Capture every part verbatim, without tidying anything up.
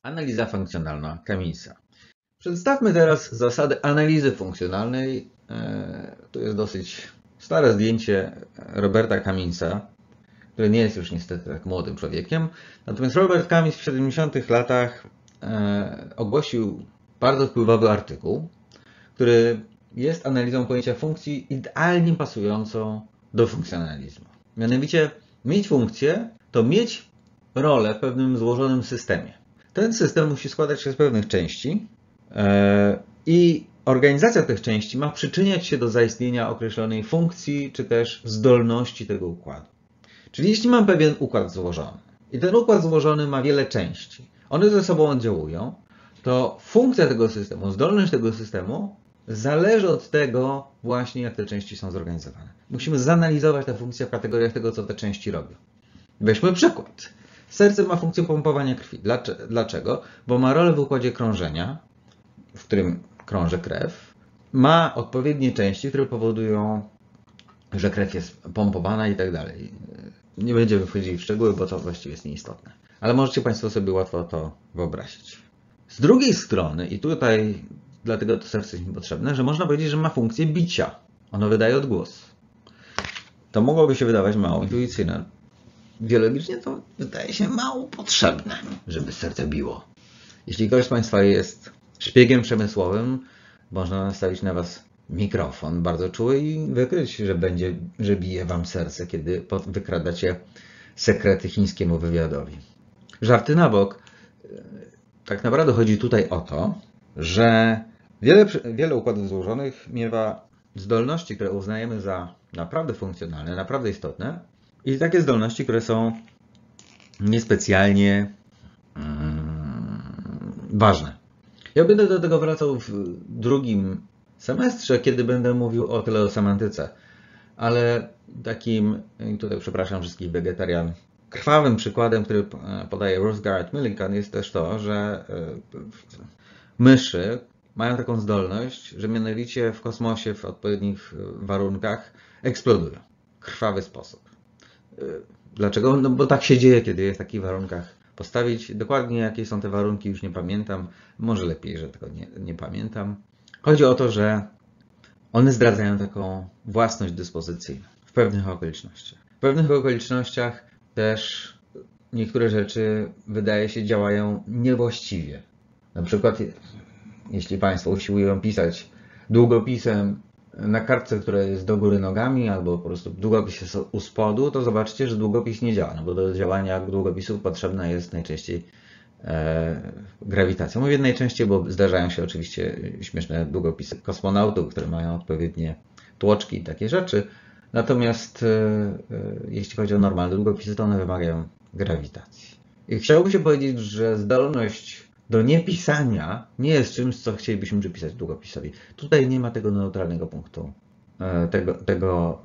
Analiza funkcjonalna Cummingsa. Przedstawmy teraz zasady analizy funkcjonalnej. Tu jest dosyć stare zdjęcie Roberta Cummingsa, który nie jest już niestety tak młodym człowiekiem. Natomiast Robert Cummings w siedemdziesiątych latach ogłosił bardzo wpływowy artykuł, który jest analizą pojęcia funkcji idealnie pasującą do funkcjonalizmu. Mianowicie mieć funkcję to mieć rolę w pewnym złożonym systemie. Ten system musi składać się z pewnych części i organizacja tych części ma przyczyniać się do zaistnienia określonej funkcji czy też zdolności tego układu. Czyli jeśli mam pewien układ złożony i ten układ złożony ma wiele części, one ze sobą oddziałują, to funkcja tego systemu, zdolność tego systemu zależy od tego właśnie, jak te części są zorganizowane. Musimy zanalizować tę funkcję w kategoriach tego, co te części robią. Weźmy przykład. Serce ma funkcję pompowania krwi. Dlaczego? Bo ma rolę w układzie krążenia, w którym krąży krew. Ma odpowiednie części, które powodują, że krew jest pompowana i tak dalej. Nie będziemy wchodzili w szczegóły, bo to właściwie jest nieistotne. Ale możecie Państwo sobie łatwo to wyobrazić. Z drugiej strony, i tutaj dlatego to serce jest mi potrzebne, że można powiedzieć, że ma funkcję bicia. Ono wydaje odgłos. To mogłoby się wydawać mało intuicyjne. Biologicznie to wydaje się mało potrzebne, żeby serce biło. Jeśli ktoś z Państwa jest szpiegiem przemysłowym, można nastawić na Was mikrofon bardzo czuły i wykryć, że będzie, że bije Wam serce, kiedy wykradacie sekrety chińskiemu wywiadowi. Żarty na bok. Tak naprawdę chodzi tutaj o to, że wiele, wiele układów złożonych miewa zdolności, które uznajemy za naprawdę funkcjonalne, naprawdę istotne i takie zdolności, które są niespecjalnie hmm, ważne. Ja będę do tego wracał w drugim semestrze, kiedy będę mówił o teleosemantyce, ale takim, tutaj przepraszam wszystkich wegetarian, krwawym przykładem, który podaje Ruth Garrett Millikan, jest też to, że myszy mają taką zdolność, że mianowicie w kosmosie w odpowiednich warunkach eksplodują w krwawy sposób. Dlaczego? No bo tak się dzieje, kiedy jest w takich warunkach postawić. Dokładnie jakie są te warunki już nie pamiętam. Może lepiej, że tego nie, nie pamiętam. Chodzi o to, że one zdradzają taką własność dyspozycyjną w pewnych okolicznościach. W pewnych okolicznościach też niektóre rzeczy, wydaje się, działają niewłaściwie. Na przykład, jeśli Państwo usiłują pisać długopisem na kartce, która jest do góry nogami, albo po prostu długopis jest u spodu, to zobaczcie, że długopis nie działa, no bo do działania długopisu potrzebna jest najczęściej e, grawitacja. Mówię najczęściej, bo zdarzają się oczywiście śmieszne długopisy kosmonautów, które mają odpowiednie tłoczki i takie rzeczy. Natomiast e, e, jeśli chodzi o normalne długopisy, to one wymagają grawitacji. I chciałbym się powiedzieć, że zdolność do niepisania nie jest czymś, co chcielibyśmy przypisać długopisowi. Tutaj nie ma tego neutralnego punktu, tego, tego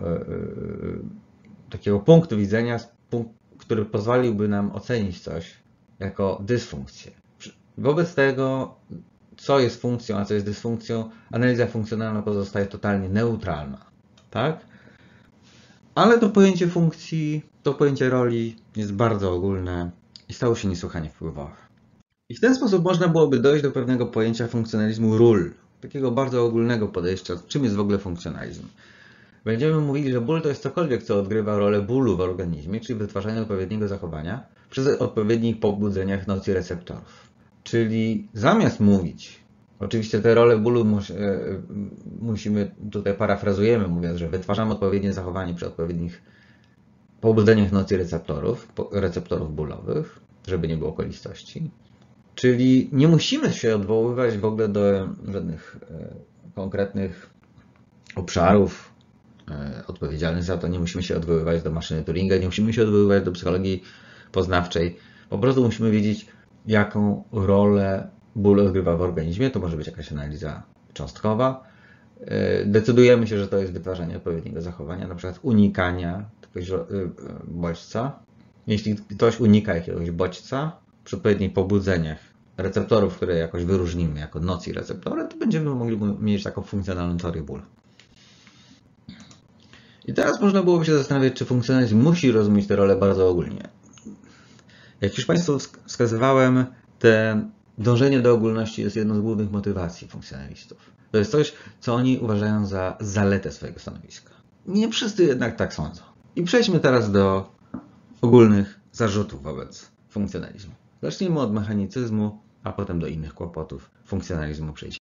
takiego punktu widzenia, który pozwoliłby nam ocenić coś jako dysfunkcję. Wobec tego, co jest funkcją, a co jest dysfunkcją, analiza funkcjonalna pozostaje totalnie neutralna. Tak? Ale to pojęcie funkcji, to pojęcie roli jest bardzo ogólne i stało się niesłychanie wpływowe. I w ten sposób można byłoby dojść do pewnego pojęcia funkcjonalizmu ról, takiego bardzo ogólnego podejścia, czym jest w ogóle funkcjonalizm. Będziemy mówili, że ból to jest cokolwiek, co odgrywa rolę bólu w organizmie, czyli wytwarzanie odpowiedniego zachowania przez odpowiednich pobudzeniach nocirreceptorów. Czyli zamiast mówić, oczywiście te role bólu mus, musimy, tutaj parafrazujemy, mówiąc, że wytwarzamy odpowiednie zachowanie przy odpowiednich pobudzeniach nocirreceptorów, receptorów bólowych, żeby nie było kolistości. Czyli nie musimy się odwoływać w ogóle do żadnych konkretnych obszarów odpowiedzialnych za to. Nie musimy się odwoływać do maszyny Turinga, nie musimy się odwoływać do psychologii poznawczej. Po prostu musimy wiedzieć, jaką rolę ból odgrywa w organizmie. To może być jakaś analiza cząstkowa. Decydujemy się, że to jest wytwarzanie odpowiedniego zachowania, na przykład unikania jakiegoś bodźca. Jeśli ktoś unika jakiegoś bodźca przy odpowiednich pobudzeniach receptorów, które jakoś wyróżnimy jako nocirreceptory, to będziemy mogli mieć taką funkcjonalną teorię bólu. I teraz można byłoby się zastanawiać, czy funkcjonalizm musi rozumieć te role bardzo ogólnie. Jak już Państwu wskazywałem, te dążenie do ogólności jest jedną z głównych motywacji funkcjonalistów. To jest coś, co oni uważają za zaletę swojego stanowiska. Nie wszyscy jednak tak sądzą. I przejdźmy teraz do ogólnych zarzutów wobec funkcjonalizmu. Zacznijmy od mechanicyzmu, a potem do innych kłopotów funkcjonalizmu przejdziemy.